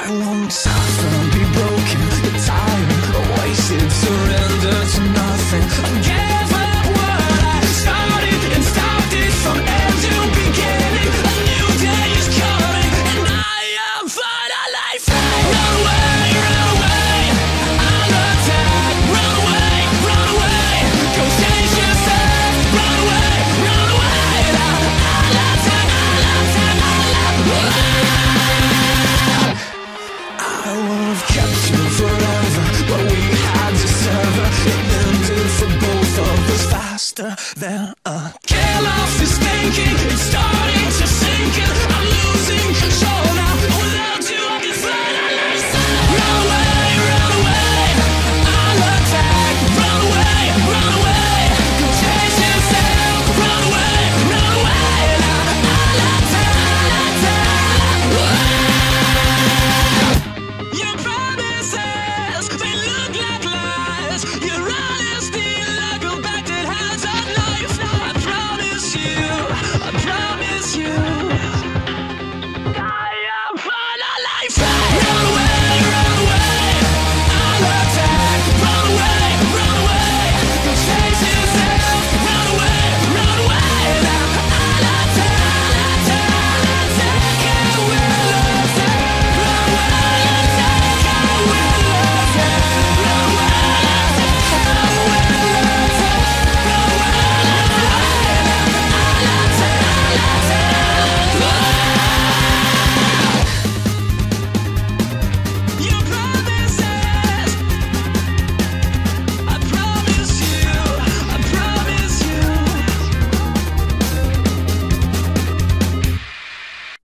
I won't suffer, be broken, get tired, wasted, surrender to nothing. I gave up what I started and stopped it from end to beginning. A new day is coming and I am finally free. Run away, I'm attack. Run away, go chase yourself. Run away, I'll attack. I would have kept you forever, but we had to sever. It ended for both of us faster than a kill off is thinking. It's starting to sink in. I'm losing control.